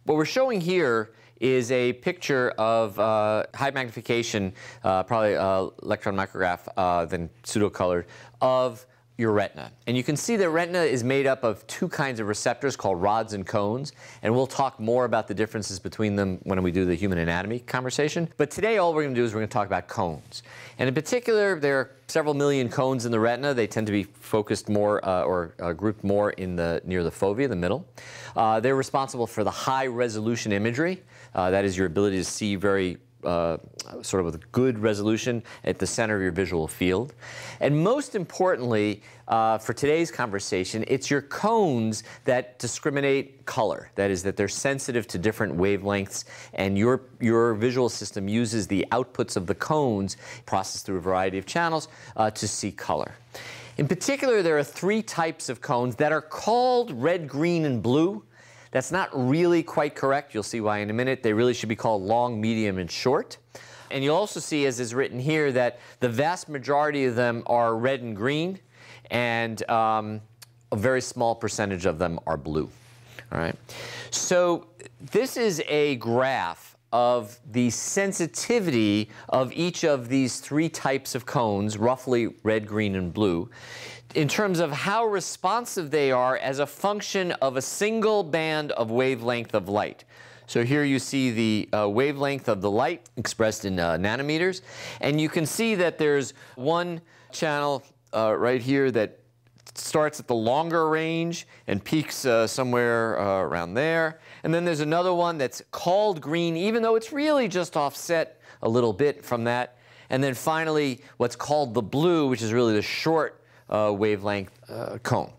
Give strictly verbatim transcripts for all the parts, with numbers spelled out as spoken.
What we're showing here is a picture of uh, high magnification, uh, probably uh, electron micrograph uh, than pseudo-colored, of your retina. And you can see that retina is made up of two kinds of receptors called rods and cones, and we'll talk more about the differences between them when we do the human anatomy conversation. But today all we're going to do is we're going to talk about cones. And in particular, there are several million cones in the retina. They tend to be focused more uh, or uh, grouped more in the near the fovea, the middle. Uh, they're responsible for the high resolution imagery. Uh, that is your ability to see very Uh, sort of with good resolution at the center of your visual field. And most importantly, uh, for today's conversation, it's your cones that discriminate color. That is, that they're sensitive to different wavelengths, and your, your visual system uses the outputs of the cones, processed through a variety of channels, uh, to see color. In particular, there are three types of cones that are called red, green, and blue. That's not really quite correct. You'll see why in a minute. They really should be called long, medium, and short. And you'll also see, as is written here, that the vast majority of them are red and green, and um, a very small percentage of them are blue. All right. So this is a graph of the sensitivity of each of these three types of cones, roughly red, green, and blue, in terms of how responsive they are as a function of a single band of wavelength of light. So here you see the uh, wavelength of the light expressed in uh, nanometers, and you can see that there's one channel uh, right here that starts at the longer range and peaks uh, somewhere uh, around there. And then there's another one that's called green, even though it's really just offset a little bit from that. And then finally, what's called the blue, which is really the short uh, wavelength uh, cone.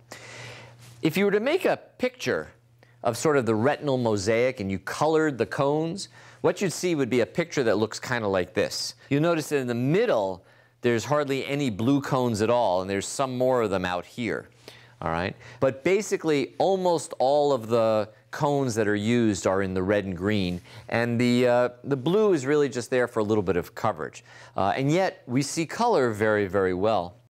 If you were to make a picture of sort of the retinal mosaic and you colored the cones, what you'd see would be a picture that looks kind of like this. You'll notice that in the middle, there's hardly any blue cones at all, and there's some more of them out here. All right? But basically, almost all of the cones that are used are in the red and green, and the, uh, the blue is really just there for a little bit of coverage. Uh, and yet, we see color very, very well